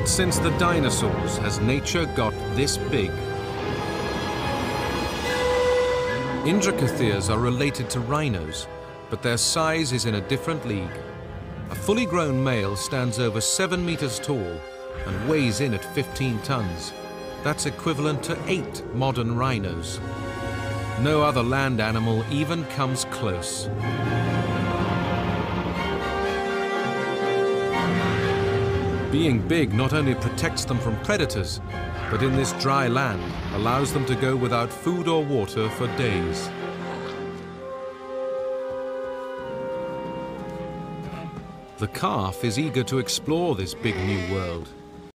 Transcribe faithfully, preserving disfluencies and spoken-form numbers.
Not since the dinosaurs has nature got this big. Indricotheriums are related to rhinos, but their size is in a different league. A fully grown male stands over seven meters tall and weighs in at fifteen tons. That's equivalent to eight modern rhinos. No other land animal even comes close. Being big not only protects them from predators, but in this dry land allows them to go without food or water for days. The calf is eager to explore this big new world.